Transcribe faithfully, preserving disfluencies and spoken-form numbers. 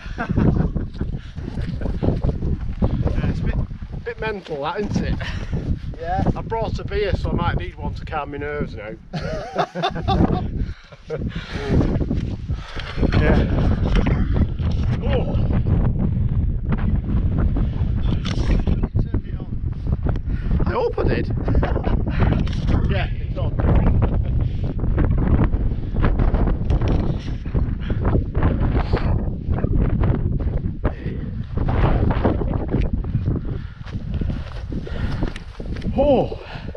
Yeah, it's a bit, bit mental, that, isn't it? Yeah. I brought a beer, so I might need one to calm my nerves now. Yeah. Oh. Turned it on. I hope I did. Yeah, it's on. Oh.